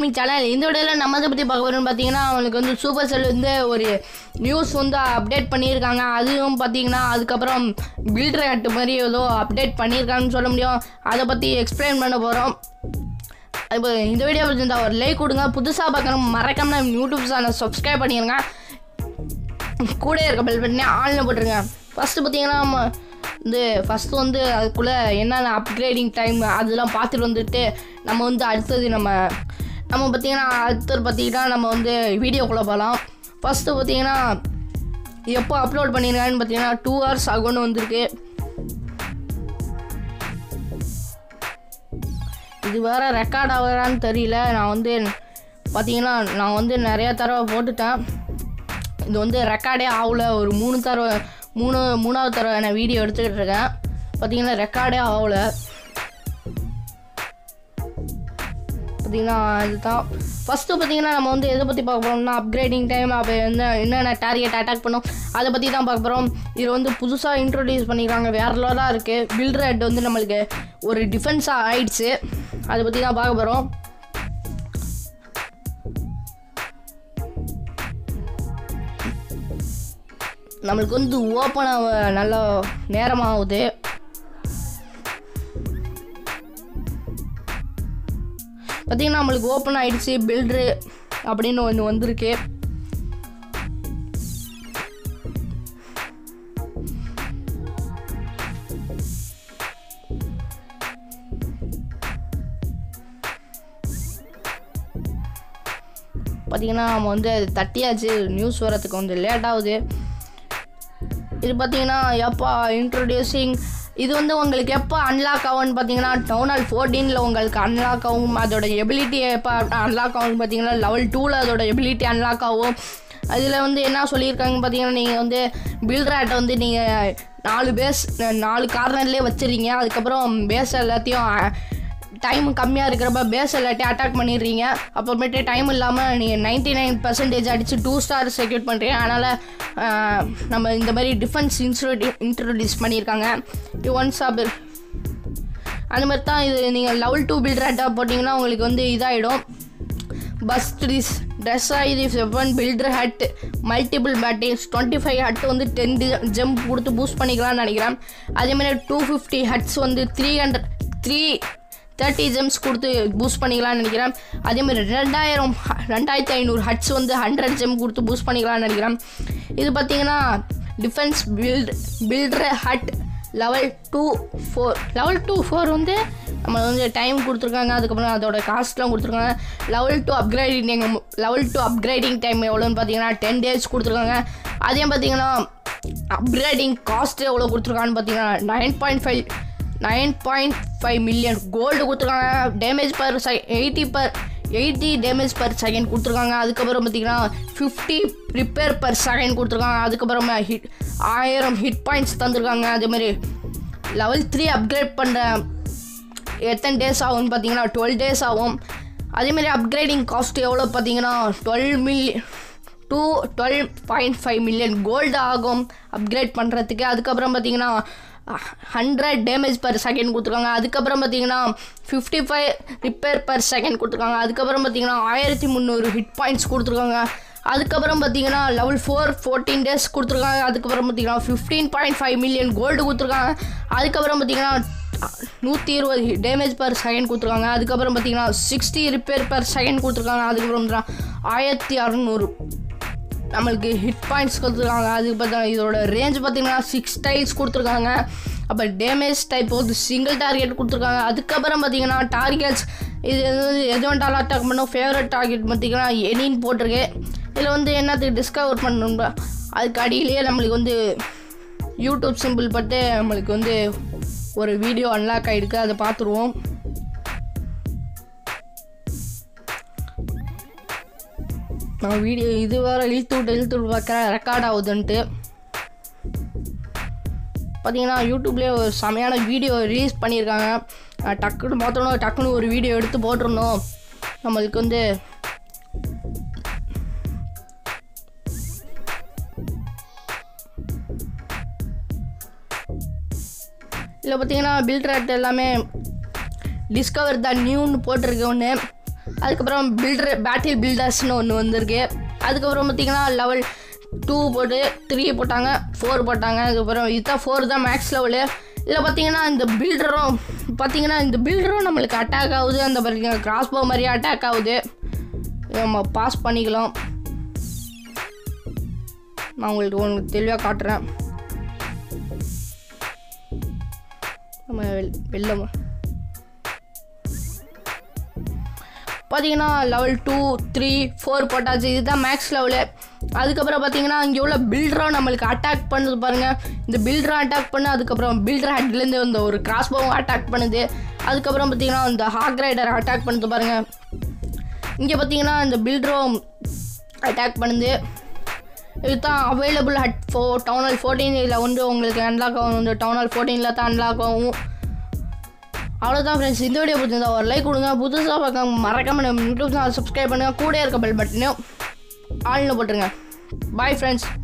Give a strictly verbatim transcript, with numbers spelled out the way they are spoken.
Gaming channel. இந்த வீடியோவில் நம்ம அதை பற்றி பார்க்க போகிறோம்னு பார்த்தீங்கன்னா அவங்களுக்கு வந்து சூப்பர் செல் வந்து ஒரு நியூஸ் வந்து அப்டேட் பண்ணியிருக்காங்க. அதுவும் பார்த்தீங்கன்னா அதுக்கப்புறம் பில்டர் ஆட் மாதிரி ஏதோ அப்டேட் பண்ணியிருக்காங்கன்னு சொல்ல முடியும். அதை பற்றி எக்ஸ்பிளைன் பண்ண போகிறோம். இப்போ இந்த வீடியோ பிடிச்சிருந்தா ஒரு லைக் கொடுங்க. புதுசாக பார்க்கணும் மறக்காம நம்ம யூடியூப் சேனல் சப்ஸ்கிரைப் பண்ணிடுங்க. கூட இருக்க பெல் பட்டனே ஆன்லைன் போட்டுருங்க. ஃபஸ்ட்டு பார்த்தீங்கன்னா நம்ம வந்து ஃபஸ்ட்டு வந்து அதுக்குள்ளே என்னென்ன அப்கிரேடிங் டைம் அதெல்லாம் பார்த்துட்டு வந்துட்டு நம்ம வந்து அடுத்தது நம்ம நம்ம பார்த்திங்கன்னா அடுத்தது பார்த்திங்கன்னா நம்ம வந்து வீடியோக்குள்ளே போகலாம். ஃபஸ்ட்டு பார்த்திங்கன்னா எப்போ அப்லோட் பண்ணியிருக்காங்கன்னு பார்த்தீங்கன்னா டூ ஹவர்ஸ் ஆகும்னு வந்திருக்கு. இது வேறு ரெக்கார்ட் ஆகுறான்னு தெரியல. நான் வந்து பார்த்திங்கன்னா நான் வந்து நிறையா தடவை போட்டுட்டேன். இது வந்து ரெக்கார்டே ஆகல. ஒரு மூணு தடவை மூணு மூணாவது தடவை நான் வீடியோ எடுத்துக்கிட்டு இருக்கேன். பார்த்தீங்கன்னா ரெக்கார்டே ஆகல. பார்த்தீங்கன்னா இதுதான் ஃபஸ்ட்டு பார்த்தீங்கன்னா நம்ம வந்து எதை பற்றி பார்க்க போகிறோம்னா அப்கிரேடிங் டைம் அப்போ என்ன என்னென்ன டார்கெட் அட்டாக் பண்ணோம் அதை பற்றி தான் பார்க்க போகிறோம். இது வந்து புதுசாக இன்ட்ரோடியூஸ் பண்ணிக்கிறாங்க. வேறு லெவலாக இருக்குது. பில்டர் ஹெட் வந்து நம்மளுக்கு ஒரு டிஃபென்ஸாக ஆயிடுச்சு. அதை பற்றி தான் பார்க்க போகிறோம். நம்மளுக்கு வந்து ஓப்பன் ஆக நல்ல நேரமாகுது. பார்த்தீங்கன்னா நம்மளுக்கு ஓப்பன் ஆகிடுச்சு பில்ட்ரு அப்படின்னு ஒன்று வந்திருக்கு. பார்த்தீங்கன்னா நம்ம வந்து அது தட்டியாச்சு. நியூஸ் வரத்துக்கு கொஞ்சம் லேட் ஆகுது. இது பார்த்தீங்கன்னா எப்போ இன்ட்ரடியூசிங் இது வந்து உங்களுக்கு எப்போ அன்லாக் ஆகும்னு பார்த்தீங்கன்னா டவுன் ஹால் ஃபோர்டீனில் உங்களுக்கு அன்லாக் ஆகும். அதோட எபிலிட்டி எப்போ அன்லாக் ஆகும்னு பார்த்தீங்கன்னா லெவல் டூவில் அதோட எபிலிட்டி அன்லாக் ஆகும். அதில் வந்து என்ன சொல்லியிருக்காங்கன்னு பார்த்தீங்கன்னா நீங்கள் வந்து பில்டர் ஆட்டை வந்து நீங்கள் நாலு பேஸ் நாலு கார்னர்லேயே வச்சுருங்க. அதுக்கப்புறம் பேஸ் எல்லாத்தையும் டைம் கம்மியாக இருக்கிறப்ப பேஸ் எல்லாத்தையும் அட்டாக் பண்ணிடுறீங்க. அப்புறமேட்டு டைம் இல்லாமல் நீங்கள் நைன்ட்டி நைன் பர்சன்டேஜ் அடித்து டூ ஸ்டார் செக்யூர் பண்ணுறீங்க. அதனால் நம்ம இந்த மாதிரி டிஃபென்ஸ் இன்ஸ்ட்ரூ இன்ட்ரடியூஸ் பண்ணியிருக்காங்க. இது ஒன் ஸ்டாப் அந்த மாதிரி தான். இது நீங்கள் லெவல் டூ பில்டர் ஆட்டாக போட்டிங்கன்னா உங்களுக்கு வந்து இதாகிடும். பஸ் ட்ரீஸ் ட்ரெஸ் ஆகி seven builder hut multiple battings twenty five hut வந்து டென் ஜம்ப் கொடுத்து பூஸ்ட் பண்ணிக்கலாம்னு நினைக்கிறேன். அதேமாதிரி டூ ஃபிஃப்டி ஹட்ஸ் வந்து three hundred three thirty gems கொடுத்து பூஸ்ட் பண்ணிக்கலாம்னு நினைக்கிறேன். அதேமாதிரி ரெண்டாயிரம் ரெண்டாயிரத்தி ஐநூறு ஹட்ஸ் வந்து ஹண்ட்ரட் ஜெம் கொடுத்து பூஸ்ட் பண்ணிக்கலாம்னு நினைக்கிறேன். இது பார்த்தீங்கன்னா defence build builder hut level two four level two four வந்து நம்ம வந்து டைம் கொடுத்துருக்காங்க. அதுக்கப்புறம் அதோட காஸ்ட்லாம் கொடுத்துருக்காங்க. Level two upgrading level two upgrading time எவ்வளோன்னு பார்த்தீங்கன்னா டென் டேஸ் கொடுத்துருக்காங்க. அதே பார்த்தீங்கன்னா அப்கிரேடிங் காஸ்ட் எவ்வளோ கொடுத்துருக்கான்னு பார்த்தீங்கன்னா nine point five nine point five million gold கொடுத்துருக்காங்க. Damage per sec eighty per eighty damage per second கொடுத்துருக்காங்க. அதுக்கப்புறம் பார்த்திங்கன்னா ஃபிஃப்டி ரிப்பேர் பர் செகண்ட் கொடுத்துருக்காங்க. அதுக்கப்புறமா ஹிட் ஆயிரம் ஹிட் பாயிண்ட்ஸ் தந்துருக்காங்க. அதேமாதிரி லெவல் த்ரீ அப்கிரேட் பண்ணுற எத்தனை டேஸ் ஆகும்னு பார்த்தீங்கன்னா டுவெல் டேஸ் ஆகும். அதேமாதிரி அப்கிரேடிங் காஸ்ட் எவ்வளோ பார்த்தீங்கன்னா twelve million to twelve point five million gold ஆகும் அப்கிரேட் பண்ணுறதுக்கு. அதுக்கப்புறம் பார்த்திங்கன்னா ஹண்ட்ரட் டேமேஜ் பர் செகண்ட் கொடுத்துருக்காங்க. அதுக்கப்புறம் பார்த்தீங்கன்னா fifty five repair per second கொடுத்துருக்காங்க. அதுக்கப்புறம் பார்த்தீங்கன்னா ஆயிரத்தி முந்நூறு ஹிட் பாயிண்ட்ஸ் கொடுத்துருக்காங்க. அதுக்கப்புறம் பார்த்தீங்கன்னா லெவல் ஃபோர் ஃபோர்டீன் டேஸ் கொடுத்துருக்காங்க. அதுக்கப்புறம் பார்த்தீங்கன்னா fifteen point five million gold கொடுத்துருக்காங்க. அதுக்கப்புறம் பார்த்தீங்கன்னா நூற்றி இருபது டேமேஜ் பர் செகண்ட் கொடுத்துருக்காங்க. அதுக்கப்புறம் பார்த்தீங்கன்னா சிக்ஸ்டி ரிப்பேர் பர் செகண்ட் கொடுத்துருக்காங்க. அதுக்கப்புறம் பார்த்தீங்கன்னா ஆயிரத்தி அறநூறு நம்மளுக்கு ஹிட் பாயிண்ட்ஸ் கொடுத்துருக்காங்க. அதுக்கு பார்த்தா இதோட ரேஞ்ச் பார்த்திங்கன்னா சிக்ஸ் டைல்ஸ் கொடுத்துருக்காங்க. அப்போ டேமேஜ் டைப் வந்து சிங்கிள் டார்கெட் கொடுத்துருக்காங்க. அதுக்கப்புறம் பார்த்திங்கன்னா டார்கெட்ஸ் இது வந்து எதுவும் டால் அட்டாக் பண்ணோம் ஃபேவரட் டார்கெட் பார்த்திங்கன்னா எனின்னு போட்டிருக்கு. இதில் வந்து என்னத்துக்கு டிஸ்கவர் பண்ணணும்பா அதுக்கு அடியிலேயே நம்மளுக்கு வந்து யூடியூப் சிம்பிள் பட்டு நம்மளுக்கு வந்து ஒரு வீடியோ அன்லாக் ஆகிருக்கு. அதை பார்த்துருவோம். நான் வீடியோ இது வேறு இழுத்து விட்டு இழுத்து விட்டு பார்க்குறேன் ரெக்கார்ட் ஆகுதுன்ட்டு. பார்த்தீங்கன்னா யூடியூப்லேயே ஒரு செமையான வீடியோ ரிலீஸ் பண்ணியிருக்காங்க. டக்குன்னு பார்த்தோன்னா டக்குன்னு ஒரு வீடியோ எடுத்து போட்டிருந்தோம். நம்மளுக்கு வந்து இதில் பார்த்தீங்கன்னா பில்டர் ஆட் எல்லாமே டிஸ்கவர் த நியூன்னு போட்டிருக்கு ஒன்று. அதுக்கப்புறம் பில்டர் பேட்டில் பில்டர்ஸ்னு ஒன்று வந்திருக்கு. அதுக்கப்புறம் பார்த்திங்கன்னா லெவல் டூ போட்டு த்ரீ போட்டாங்க, ஃபோர் போட்டாங்க. அதுக்கப்புறம் இதுதான் ஃபோர் தான் மேக்ஸ் லெவலு. இதில் பார்த்திங்கன்னா இந்த பில்டரும் பார்த்திங்கன்னா இந்த பில்டரும் நம்மளுக்கு அட்டாக் ஆகுது. அந்த பார்த்திங்கன்னா கிராஸ் போ மாதிரியே அட்டாக் ஆகுது. நம்ம பாஸ் பண்ணிக்கலாம். நான் உங்களுக்கு உங்களுக்கு தெளிவாக காட்டுறேன். நம்ம வெளில பார்த்தீங்கன்னா லெவல் டூ த்ரீ ஃபோர் போட்டாச்சு. இதுதான் மேக்ஸ் லெவலு. அதுக்கப்புறம் பார்த்தீங்கன்னா இங்கே உள்ள பில்டரும் நம்மளுக்கு அட்டாக் பண்ணுது பாருங்கள். இந்த பில்டரும் அட்டாக் பண்ணு. அதுக்கப்புறம் பில்டர் ஹெட்லேருந்து இந்த ஒரு கிராஸ் போவும் அட்டாக் பண்ணுது. அதுக்கப்புறம் பார்த்தீங்கன்னா இந்த ஹாக் ரைடர் அட்டாக் பண்ணுது பாருங்கள். இங்கே பார்த்தீங்கன்னா இந்த பில்டரும் அட்டாக் பண்ணுது. இதுதான் அவைலபிள் அட் ஃபோ டவுன் ஹால் ஃபோர்டீன். இதில் வந்து உங்களுக்கு அன்லாக் ஆகும். இந்த டவுன் ஹால் ஃபோர்டீனில் தான் அன்லாக் ஆகும். அவ்வளோதான் ஃப்ரெண்ட்ஸ். இந்த வீடியோ பிடிச்சிருந்தா ஒரு லைக் கொடுங்க. புதுசாக பார்க்க மறக்காம நம்ம யூடியூப் சேனல் சப்ஸ்கிரைப் பண்ணுங்கள். கூட இருக்க பெல் பட்டனையும் ஆன்ல போட்டுருங்க. Bye friends.